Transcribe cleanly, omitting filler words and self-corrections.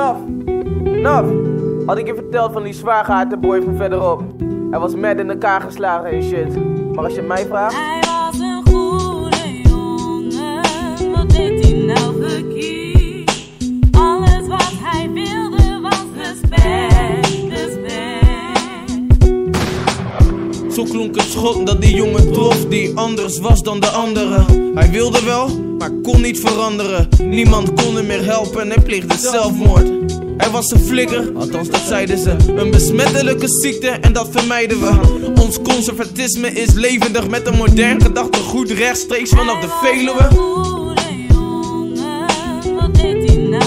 Naf, had ik je verteld van die zwaargehaarte boy van verderop? Hij was mad in elkaar geslagen en shit. Maar als je mij vraagt... Hij was een goede jongen, wat deed hij nou verkeerd? Alles wat hij wilde was respect, respect. Zo klonk het schot dat die jongen trof, die anders was dan de anderen. Hij wilde wel, maar kon niet veranderen. Niemand kon hem meer helpen en hij pleegde zelfmoord. Hij was een flikker, althans dat zeiden ze. Een besmettelijke ziekte en dat vermijden we. Ons conservatisme is levendig met een modern gedachtegoed rechtstreeks vanaf de Veluwe. Hij was een goede jongen, wat deed hij nou